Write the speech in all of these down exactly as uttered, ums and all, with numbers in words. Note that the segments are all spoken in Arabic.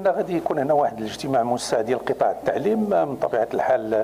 ان غادي يكون هنا واحد الاجتماع موسع ديال قطاع التعليم. من طبيعه الحال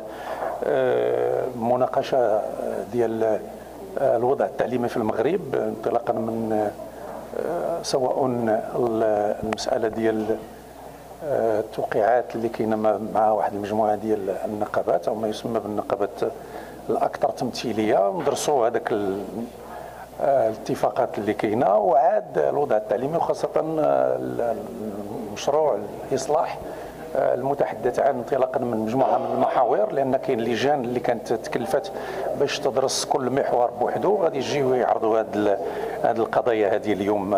مناقشه ديال الوضع التعليمي في المغرب، انطلاقا من سواء المساله ديال التوقيعات اللي كاينه مع واحد المجموعه ديال النقابات او ما يسمى بالنقابات الاكثر تمثيليه، ندرسوا هذاك الاتفاقات اللي كاينه، وعاد الوضع التعليمي وخاصه المشروع الاصلاح المتحدث عن انطلاقا من مجموعه من المحاور، لان كاين لجان اللي كانت تكلفت باش تدرس كل محور بوحده، غادي يجيو يعرضوا هذه هذه القضايا هذه اليوم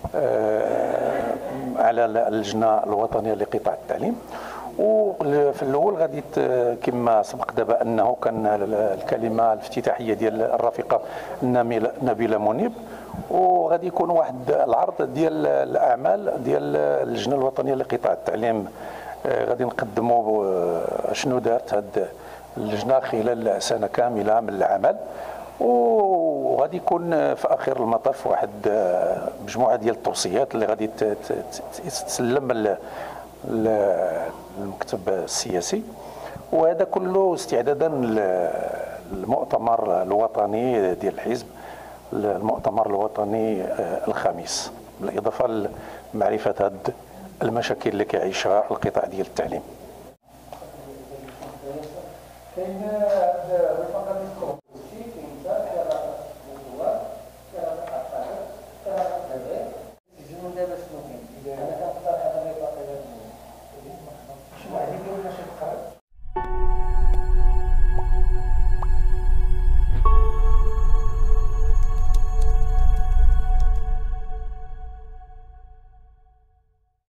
على اللجنه الوطنيه لقطاع التعليم. وفي الاول غادي كما سبق دابا انه كان الكلمه الافتتاحيه ديال الرفيقه نبيله منيب، وغادي يكون واحد العرض ديال الاعمال ديال اللجنه الوطنيه لقطاع التعليم. غادي نقدموا شنو دارت هذه اللجنه خلال سنه كامله من العمل، وغادي يكون في اخر المطاف واحد مجموعه ديال التوصيات اللي غادي تسلم المكتب السياسي، وهذا كله استعدادا للمؤتمر الوطني ديال الحزب، المؤتمر الوطني الخامس، بالاضافه لمعرفه هذه المشاكل اللي كيعيشها القطاع ديال التعليم.